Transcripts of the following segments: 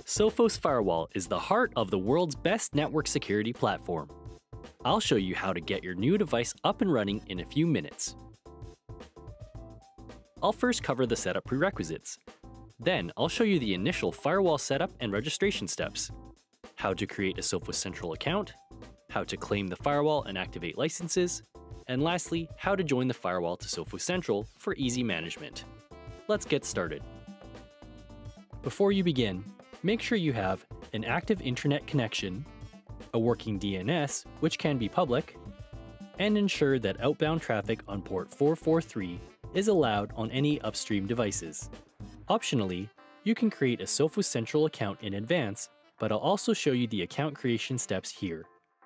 Sophos Firewall is the heart of the world's best network security platform. I'll show you how to get your new device up and running in a few minutes. I'll first cover the setup prerequisites. Then I'll show you the initial firewall setup and registration steps, how to create a Sophos Central account, how to claim the firewall and activate licenses, and lastly, how to join the firewall to Sophos Central for easy management. Let's get started. Before you begin, make sure you have an active internet connection, a working DNS, which can be public, and ensure that outbound traffic on port 443 is allowed on any upstream devices. Optionally, you can create a Sophos Central account in advance, but I'll also show you the account creation steps here.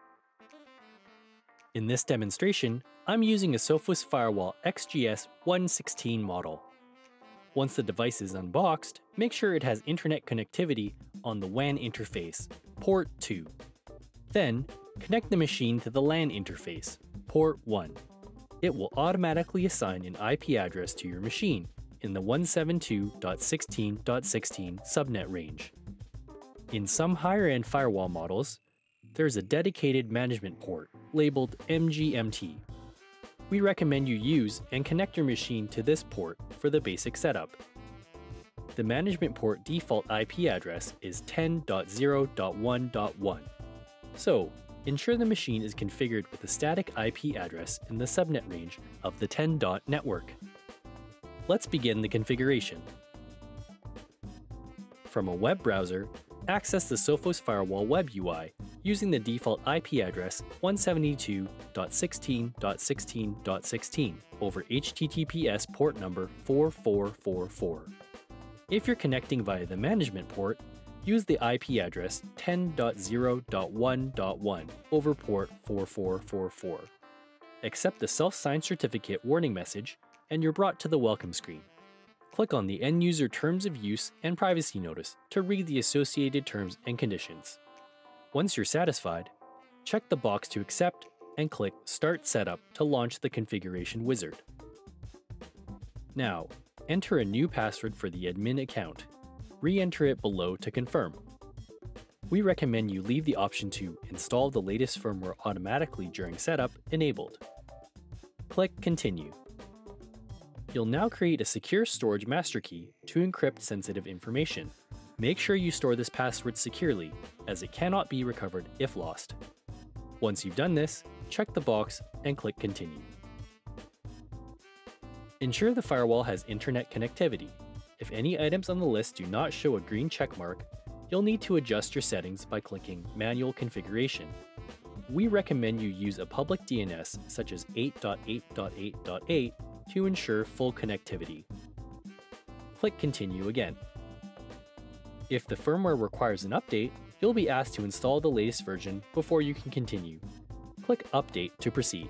In this demonstration, I'm using a Sophos Firewall XGS 116 model. Once the device is unboxed, make sure it has internet connectivity on the WAN interface, port 2. Then, connect the machine to the LAN interface, port 1. It will automatically assign an IP address to your machine in the 172.16.16 subnet range. In some higher-end firewall models, there's a dedicated management port labeled MGMT. We recommend you use and connect your machine to this port for the basic setup. The management port default IP address is 10.0.1.1. So, ensure the machine is configured with a static IP address in the subnet range of the 10. Network. Let's begin the configuration. From a web browser, access the Sophos Firewall web UI using the default IP address 172.16.16.16 over HTTPS port number 4444. If you're connecting via the management port, use the IP address 10.0.1.1 over port 4444. Accept the self-signed certificate warning message, and you're brought to the welcome screen. Click on the End User Terms of Use and Privacy Notice to read the associated terms and conditions. Once you're satisfied, check the box to accept and click Start Setup to launch the configuration wizard. Now, enter a new password for the admin account. Re-enter it below to confirm. We recommend you leave the option to Install the latest firmware automatically during setup enabled. Click Continue. You'll now create a secure storage master key to encrypt sensitive information. Make sure you store this password securely, as it cannot be recovered if lost. Once you've done this, check the box and click Continue. Ensure the firewall has internet connectivity. If any items on the list do not show a green check mark, you'll need to adjust your settings by clicking Manual Configuration. We recommend you use a public DNS such as 8.8.8.8 to ensure full connectivity. Click Continue again. If the firmware requires an update, you'll be asked to install the latest version before you can continue. Click Update to proceed.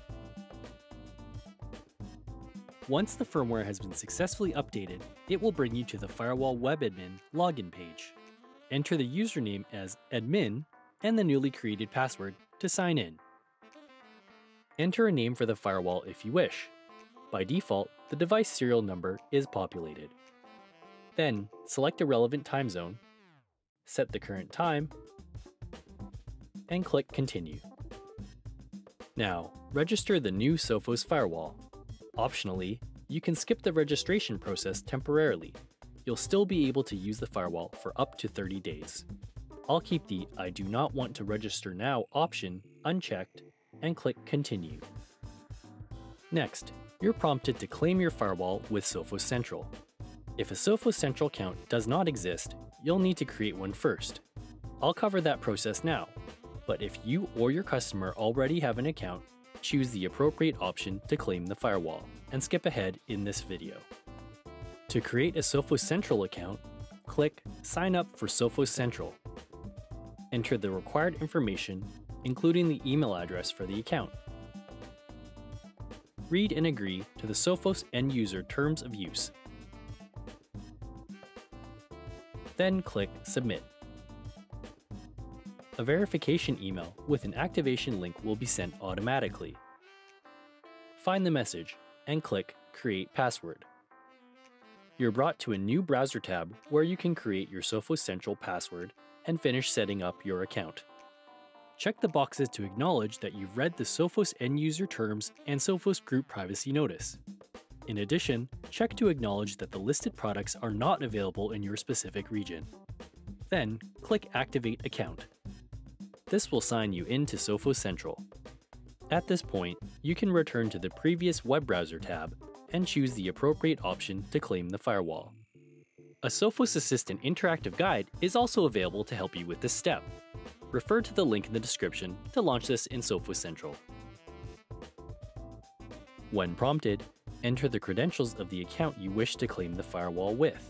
Once the firmware has been successfully updated, it will bring you to the Firewall Web Admin login page. Enter the username as admin and the newly created password to sign in. Enter a name for the firewall if you wish. By default, the device serial number is populated. Then, select a relevant time zone, set the current time, and click Continue. Now, register the new Sophos Firewall. Optionally, you can skip the registration process temporarily. You'll still be able to use the firewall for up to 30 days. I'll keep the I do not want to register now option unchecked and click Continue. Next, you're prompted to claim your firewall with Sophos Central. If a Sophos Central account does not exist, you'll need to create one first. I'll cover that process now, but if you or your customer already have an account, choose the appropriate option to claim the firewall, and skip ahead in this video. To create a Sophos Central account, click Sign up for Sophos Central. Enter the required information, including the email address for the account. Read and agree to the Sophos End User Terms of Use. Then click Submit. A verification email with an activation link will be sent automatically. Find the message and click Create Password. You're brought to a new browser tab where you can create your Sophos Central password and finish setting up your account. Check the boxes to acknowledge that you've read the Sophos End User Terms and Sophos Group Privacy Notice. In addition, check to acknowledge that the listed products are not available in your specific region. Then, click Activate Account. This will sign you into Sophos Central. At this point, you can return to the previous web browser tab and choose the appropriate option to claim the firewall. A Sophos Assistant interactive guide is also available to help you with this step. Refer to the link in the description to launch this in Sophos Central. When prompted, enter the credentials of the account you wish to claim the firewall with.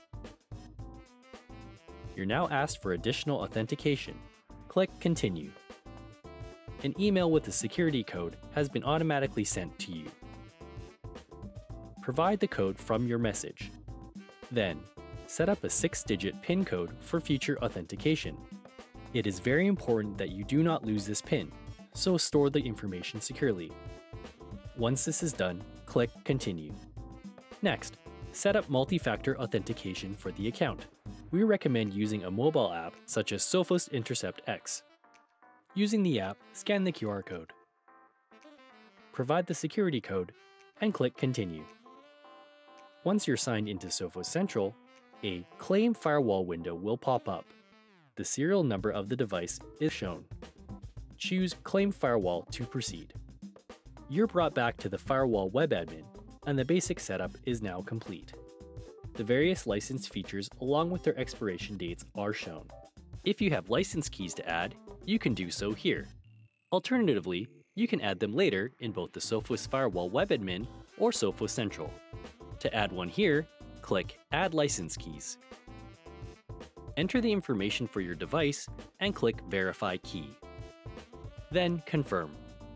You're now asked for additional authentication. Click Continue. An email with a security code has been automatically sent to you. Provide the code from your message. Then, set up a 6-digit PIN code for future authentication. It is very important that you do not lose this PIN, so store the information securely. Once this is done, click Continue. Next, set up multi-factor authentication for the account. We recommend using a mobile app such as Sophos Intercept X. Using the app, scan the QR code. Provide the security code and click Continue. Once you're signed into Sophos Central, a Claim Firewall window will pop up. The serial number of the device is shown. Choose Claim Firewall to proceed. You're brought back to the Firewall web admin, and the basic setup is now complete. The various license features along with their expiration dates are shown. If you have license keys to add, you can do so here. Alternatively, you can add them later in both the Sophos Firewall web admin or Sophos Central. To add one here, click Add License Keys. Enter the information for your device and click Verify Key. Then confirm.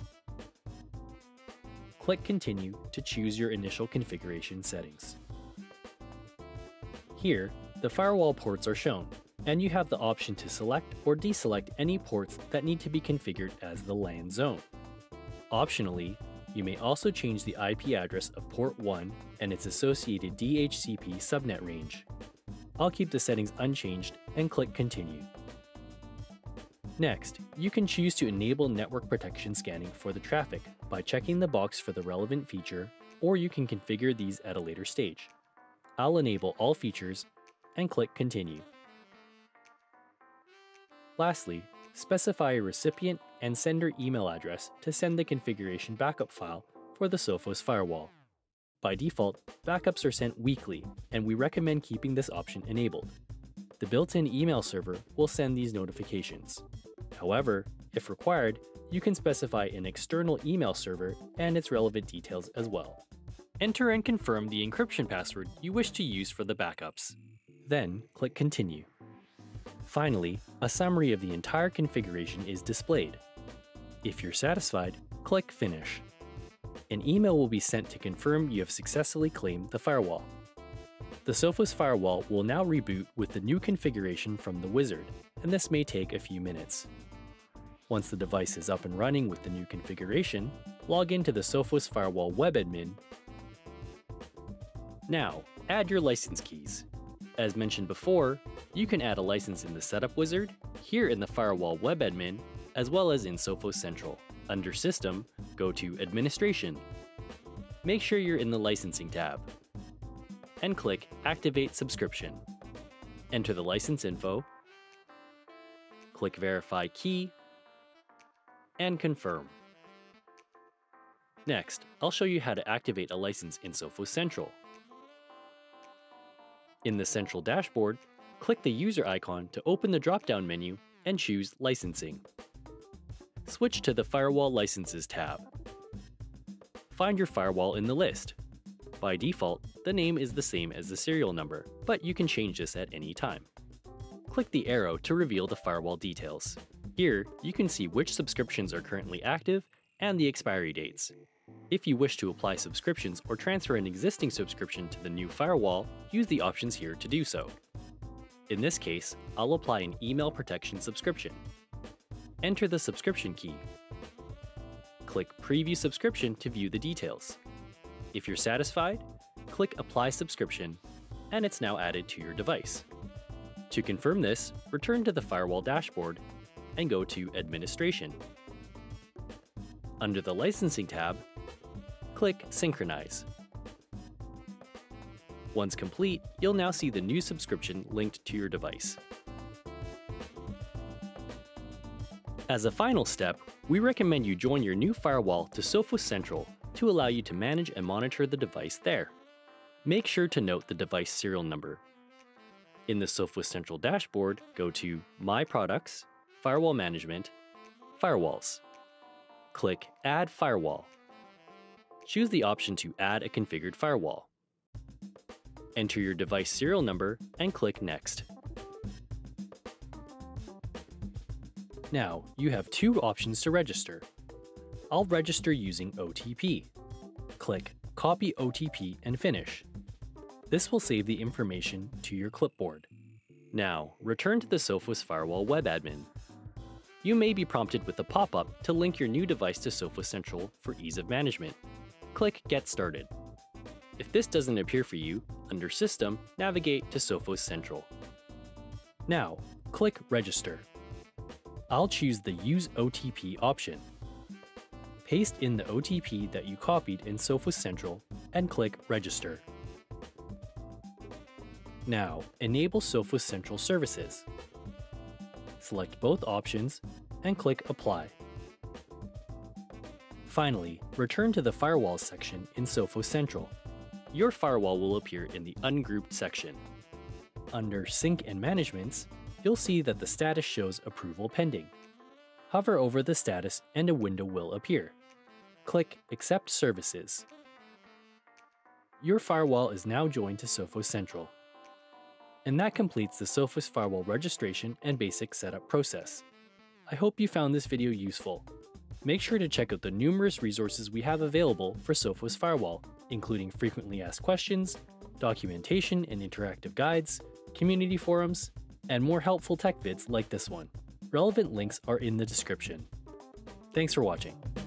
Click Continue to choose your initial configuration settings. Here, the firewall ports are shown, and you have the option to select or deselect any ports that need to be configured as the LAN zone. Optionally, you may also change the IP address of port 1 and its associated DHCP subnet range. I'll keep the settings unchanged and click Continue. Next, you can choose to enable network protection scanning for the traffic by checking the box for the relevant feature, or you can configure these at a later stage. I'll enable all features and click Continue. Lastly, specify a recipient and sender email address to send the configuration backup file for the Sophos firewall. By default, backups are sent weekly, and we recommend keeping this option enabled. The built-in email server will send these notifications. However, if required, you can specify an external email server and its relevant details as well. Enter and confirm the encryption password you wish to use for the backups. Then, click Continue. Finally, a summary of the entire configuration is displayed. If you're satisfied, click Finish. An email will be sent to confirm you have successfully claimed the firewall. The Sophos firewall will now reboot with the new configuration from the wizard, and this may take a few minutes. Once the device is up and running with the new configuration, log into the Sophos firewall web admin. Now, add your license keys. As mentioned before, you can add a license in the Setup Wizard, here in the Firewall web admin, as well as in Sophos Central. Under System, go to Administration. Make sure you're in the Licensing tab, and click Activate Subscription. Enter the license info, click Verify Key, and confirm. Next, I'll show you how to activate a license in Sophos Central. In the Central dashboard, click the user icon to open the drop-down menu and choose Licensing. Switch to the Firewall Licenses tab. Find your firewall in the list. By default, the name is the same as the serial number, but you can change this at any time. Click the arrow to reveal the firewall details. Here, you can see which subscriptions are currently active and the expiry dates. If you wish to apply subscriptions or transfer an existing subscription to the new firewall, use the options here to do so. In this case, I'll apply an email protection subscription. Enter the subscription key. Click Preview Subscription to view the details. If you're satisfied, click Apply Subscription and it's now added to your device. To confirm this, return to the firewall dashboard and go to Administration. Under the Licensing tab, click Synchronize. Once complete, you'll now see the new subscription linked to your device. As a final step, we recommend you join your new firewall to Sophos Central to allow you to manage and monitor the device there. Make sure to note the device serial number. In the Sophos Central dashboard, go to My Products, Firewall Management, Firewalls. Click Add Firewall. Choose the option to add a configured firewall. Enter your device serial number and click Next. Now, you have two options to register. I'll register using OTP. Click Copy OTP and finish. This will save the information to your clipboard. Now, return to the Sophos Firewall web admin. You may be prompted with a pop-up to link your new device to Sophos Central for ease of management. Click Get Started. If this doesn't appear for you, under System, navigate to Sophos Central. Now, click Register. I'll choose the Use OTP option. Paste in the OTP that you copied in Sophos Central and click Register. Now, enable Sophos Central services. Select both options and click Apply. Finally, return to the Firewalls section in Sophos Central. Your firewall will appear in the Ungrouped section. Under Sync and Managements, you'll see that the status shows Approval Pending. Hover over the status and a window will appear. Click Accept Services. Your firewall is now joined to Sophos Central. And that completes the Sophos Firewall registration and basic setup process. I hope you found this video useful. Make sure to check out the numerous resources we have available for Sophos Firewall, including frequently asked questions, documentation and interactive guides, community forums, and more helpful tech vids like this one. Relevant links are in the description. Thanks for watching.